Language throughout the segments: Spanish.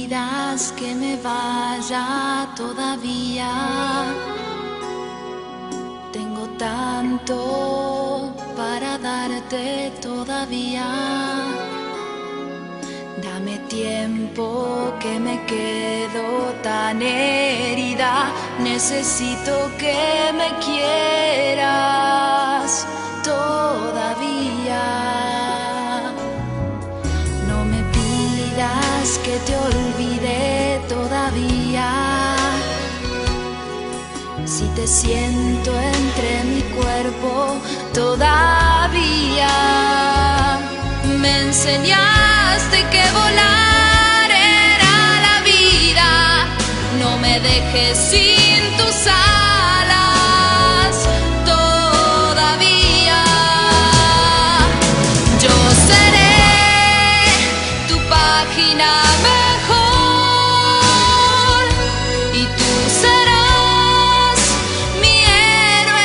pidas que me vaya todavía. Tengo tanto para darte todavía. Dame tiempo que me quedo tan herida. Necesito que me quieras todavía. No me pidas que te olvide todavía. Si te siento entre mi cuerpo todavía. Me enseñaste que volar era la vida. No me dejes sin tus alas todavía. Yo seré tu página mejor y tú serás mi héroe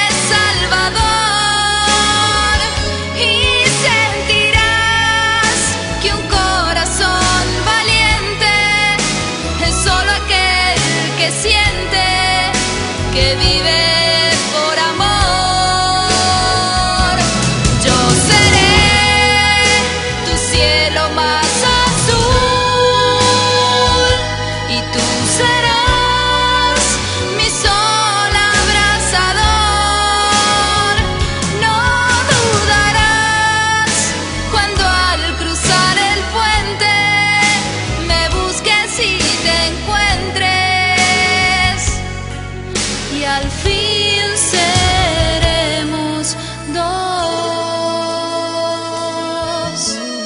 salvador. Y sentirás que un corazón valiente es solo aquel que siente, que vive por amor. Yo seré tu cielo más azul y tú serás mi sol abrasador. No dudarás cuando al cruzar el puente me busques y te encuentres, y al fin seremos dos.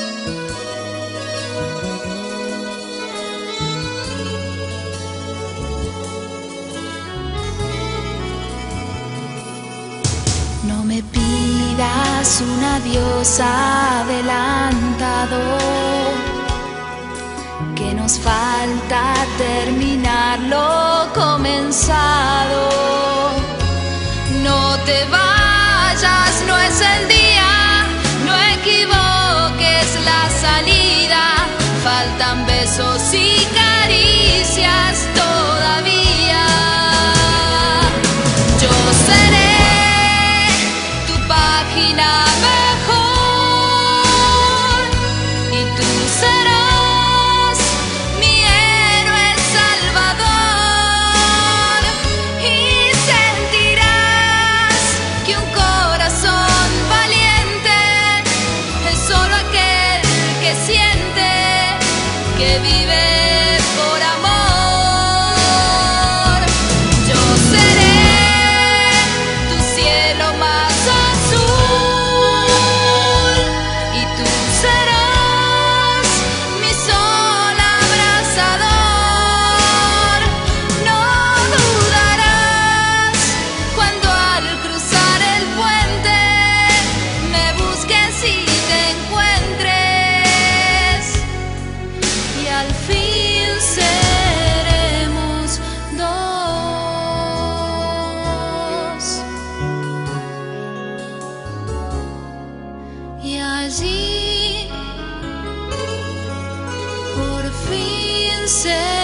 No me pidas un adiós adelantado, que nos falta terminar lo comenzado. No te vayas, no es el día, no equivoques la salida. Faltan besos y caricias todavía. Yo seré tu página mejor y tú serás mi héroe salvador. Y sentirás que un corazón valiente es solo aquel que siente, que vive por amor. Yo seré tu cielo más azul y tú serás mi sol abrasador. No dudarás cuando al cruzar el puente me busques y te encuentres, y al fin seremos dos. Y allí por fin seremos